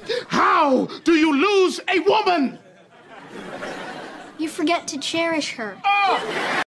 How do you lose a woman? You forget to cherish her. Oh!